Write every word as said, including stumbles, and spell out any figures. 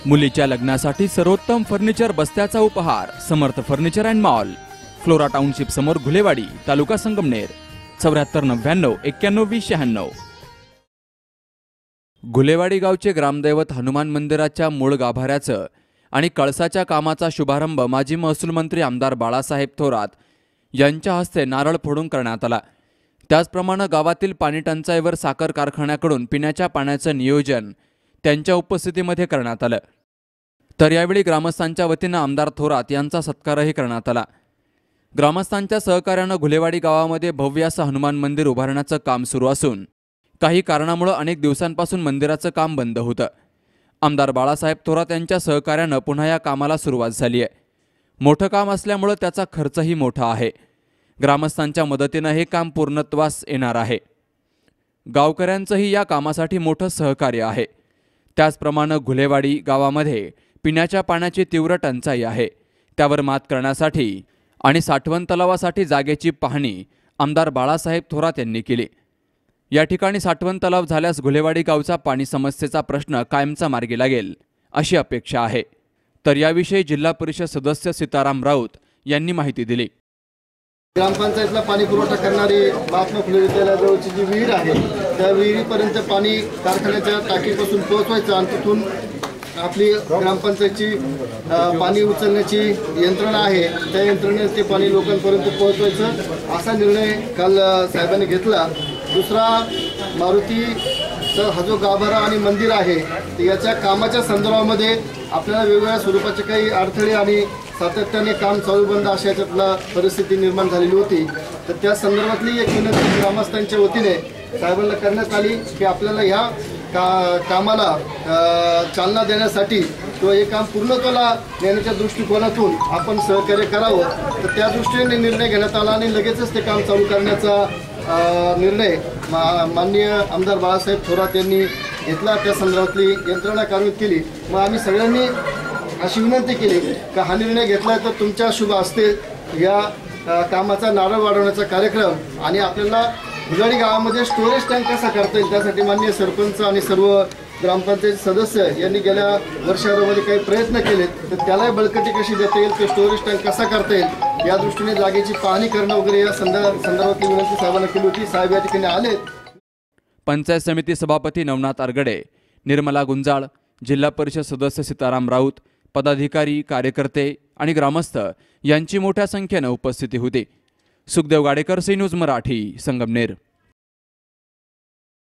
मुलीच्या लग्नासाठी सर्वोत्तम फर्निचर बस्त्याचा उपहार Samarth furniture and mall, Flora township समोर घुलेवाडी, तालुका संगमनेर. चौऱ्याहत्तर नव्याण्णव एक्क्याण्णव वीस शहाण्णव. घुलेवाडी गावचे ग्रामदैवत हनुमान मंदिराच्या मूळ गाभाऱ्याचं आणि कळसाच्या कामाचा शुभारंभ माजी महसूल मंत्री आमदार बाळासाहेब थोरात यांच्या हस्ते नारळ फोडून करण्यात आला. त्याचप्रमाणे गावातील पाणी टंचाईवर साखर कारखान्याकडून पिण्याच्या पाण्याचं नियोजन त्यांच्या उपस्थितीमध्ये करण्यात आलं. तर यावेळी ग्रामस्थांच्या वतीनं आमदार थोरात यांचा सत्कारही करण्यात आला. ग्रामस्थांच्या सहकार्यानं घुलेवाडी गावामध्ये भव्य असं हनुमान मंदिर उभारण्याचं काम सुरू असून काही कारणामुळे अनेक दिवसांपासून मंदिराचं काम बंद होतं. आमदार बाळासाहेब थोरात यांच्या सहकार्यानं पुन्हा या कामाला सुरुवात झाली आहे. मोठं काम असल्यामुळे त्याचा खर्चही मोठा आहे. ग्रामस्थांच्या मदतीनं हे काम पूर्णत्वास येणार आहे. गावकऱ्यांचंही या कामासाठी मोठं सहकार्य आहे. त्याचप्रमाणे घुलेवाडी गावामध्ये पिण्याच्या पाण्याची तीव्र टंचाई आहे. त्यावर मात करण्यासाठी आणि साठवण तलावासाठी जागेची पाहणी आमदार बाळासाहेब थोरात यांनी केली. या ठिकाणी साठवण तलाव झाल्यास घुलेवाडी गावचा पाणी समस्येचा प्रश्न कायमचा मार्गी लागेल अशी अपेक्षा आहे. तर याविषयी जिल्हा परिषद सदस्य सीताराम राऊत यांनी माहिती दिली. ग्रामपंचायतला पाणी पुरवठा करणारी महात्मा फुले विद्यालयाजवळची जी विहीर आहे त्या विहिरीपर्यंत पाणी कारखान्याच्या टाकीपासून पोहोचवायचं आणि तिथून आपली ग्रामपंचायतची पाणी उचलण्याची यंत्रणा आहे त्या यंत्रणेत ते पाणी लोकांपर्यंत पोहोचवायचं असा निर्णय काल साहेबांनी घेतला. दुसरा, मारुतीचा हा जो गाभारा आणि मंदिर आहे याच्या कामाच्या संदर्भामध्ये आपल्याला वेगवेगळ्या स्वरूपाचे काही अडथळे आणि सातत्याने काम चालू बंद अशा याच्यातला परिस्थिती निर्माण झालेली होती. तर त्या संदर्भातली एक विनंती ग्रामस्थांच्या वतीने साहेबांना करण्यात आली की आपल्याला ह्या का कामाला चालना देण्यासाठी किंवा हे काम पूर्णत्वाला नेण्याच्या दृष्टिकोनातून आपण सहकार्य करावं. तर त्या दृष्टीने निर्णय घेण्यात आला आणि लगेचच ते काम चालू करण्याचा निर्णय मा माननीय आमदार बाळासाहेब थोरात यांनी घेतला. त्या संदर्भातली यंत्रणा कार्यान्वित केली. मग आम्ही सगळ्यांनी अशी विनंती केली की हा निर्णय घेतला तर तुमच्या शुभ हस्ते या कामाचा नारळ वाढवण्याचा कार्यक्रम आणि आपल्याला घुलेवाडी गावामध्ये स्टोरेज टँक कसा करता येईल त्यासाठी माननीय सरपंच आणि सर्व ग्रामपंचायत सदस्य यांनी गेल्या वर्षभरामध्ये काही प्रयत्न केलेत. तर त्यालाही बळकटी कशी देता येईल, ते स्टोरेज टँक कसा करता येईल या दृष्टीने जागेची पाहणी करणं वगैरे या संदर्भ संदर्भातली विनंती साहेबांना केली होती. साहेब या ठिकाणी आलेत. पंचायत समिती सभापती नवनाथ आरगडे, निर्मला गुंजाळ, जिल्हा परिषद सदस्य सीताराम राऊत, पदाधिकारी, कार्यकर्ते आणि ग्रामस्थ यांची मोठ्या संख्येनं उपस्थिती होती. Sukhdev Gadekar, C News Marathi, Sangamner.